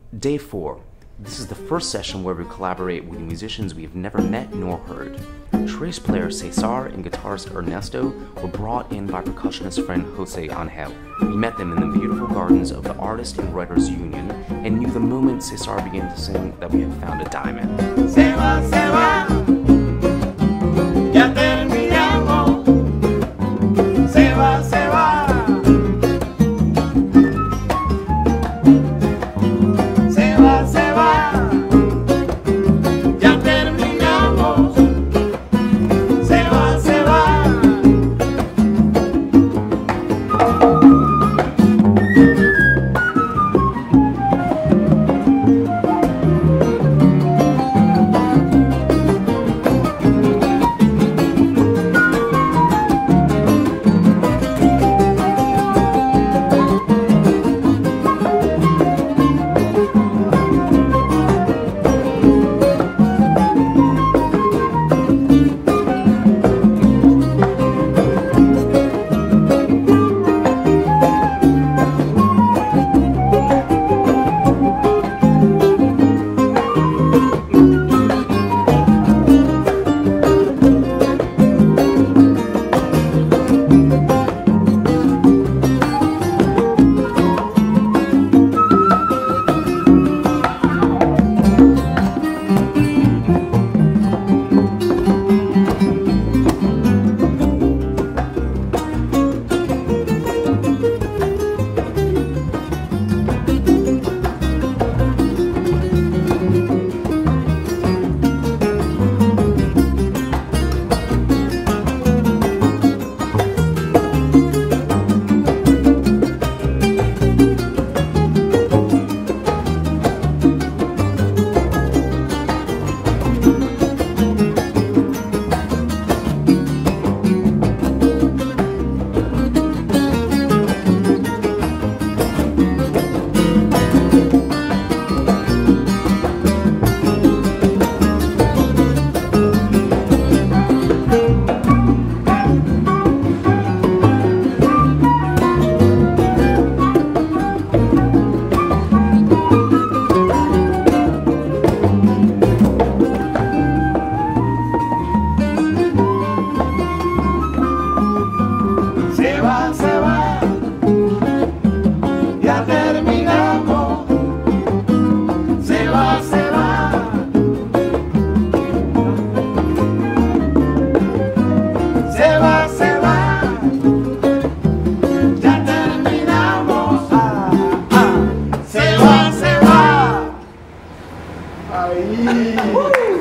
Day 4. This is the first session where we collaborate with musicians we have never met nor heard. Trace player Cesar and guitarist Ernesto were brought in by percussionist friend Jose Angel. We met them in the beautiful gardens of the Artists and Writers Union and knew the moment Cesar began to sing that we had found a diamond. Se va, ya terminamos. Se va, se va. Aí!